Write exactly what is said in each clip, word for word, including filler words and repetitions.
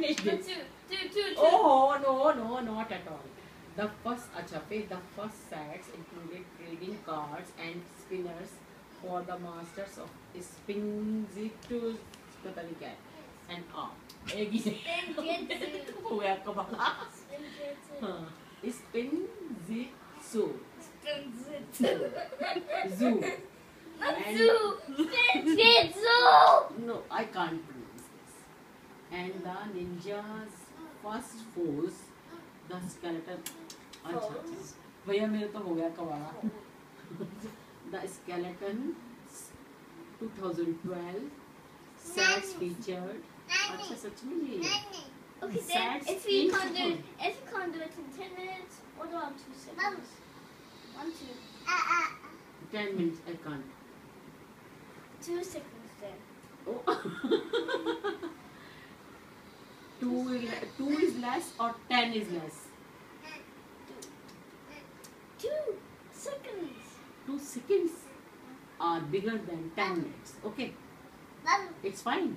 finished No, it. two, two, two, two. Oh no, no, not at all. The first, acha, फिर the first sets included trading cards and spinners for the masters of spinzitus, पता नहीं क्या है, and art. एक ही Spinjitzu. हो गया कमाल. Spinjitzu. हाँ, spinzitsu. Spinjitzu. Zoo. Not And- zoo. Spinjitzu. No, I can't pronounce this. And the ninja's first foes, the skeleton. अच्छा अच्छा भैया मेरे तो हो गया कवाड़ा. The skeleton twenty twelve sets featured. अच्छा सच में ये Okay, then Sets if we in can't do it, football. if we can't do it in ten minutes, what about two seconds? One, two. ten minutes I can't. Two seconds then. Oh. two is two is less or ten is less? Two seconds. Two seconds are bigger than ten minutes. Okay, it's fine.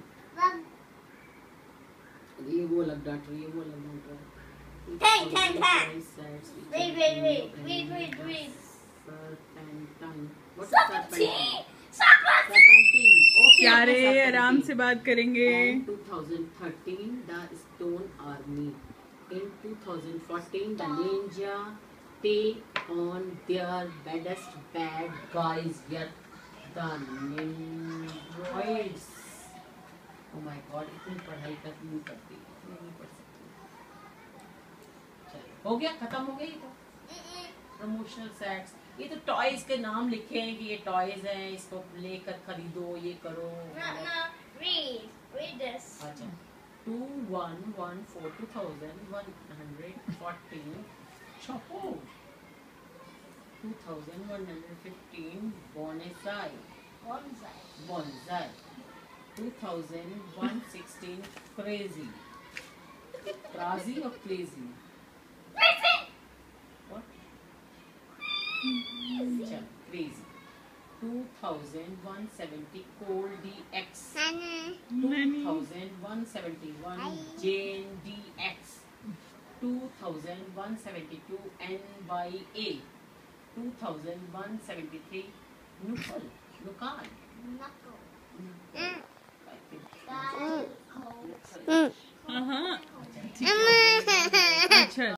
ये वो लग डांट रही है, वो लग डांट रहा है. Ten, ten, ten. Wait, wait, wait, wait, wait, wait. Serpentine. What's Serpentine. serpentine? Serpentine. Serpentine. Okay. प्यारे okay, आराम serpentine. से बात करेंगे. And twenty thirteen, the Stone Army. In twenty fourteen, the ninja take on their baddest bad guys yet, the ninjoids. Oh my God! इतनी पढ़ाई तक नहीं करती, नहीं पढ़ सकती. चलो, हो गया, खत्म हो गई तो. Promotional sets. ये तो टॉयज के नाम लिखे हैं कि ये टॉयज हैं, इसको लेकर खरीदो, ये करो. No, no. Read. Read this. अच्छा. Two one one four two thousand one hundred fourteen. Chapo. Two thousand one hundred fifteen. Bonsai. Bonsai. Bonsai. Two thousand one sixteen. Crazy. Crazy or crazy? Crazy. What? Chal, crazy. Two thousand one seventy. Cold D X. Two thousand one seventy-one. Jane D X. Two thousand one seventy-two. N Y A. Two thousand one seventy-three. Nukal. Nukal. Knuckle. I think. That. Nukal. हाँ ठीक है. अच्छा.